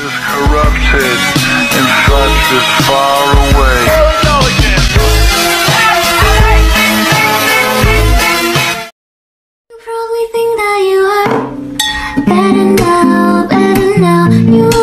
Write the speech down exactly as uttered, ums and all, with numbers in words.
is corrupted and thoughts is far away. You probably think that you are better now, better now. You